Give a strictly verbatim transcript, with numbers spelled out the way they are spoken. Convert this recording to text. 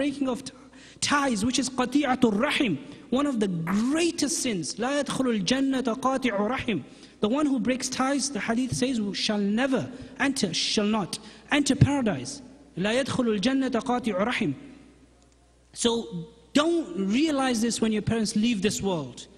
breaking of ties, which is qati'atul rahim, one of the greatest sins. لا يدخل الجنة قاطع رحم. The one who breaks ties, the hadith says, shall never enter, shall not enter paradise. لا يدخل الجنة قاطع رحم. So don't realize this when your parents leave this world.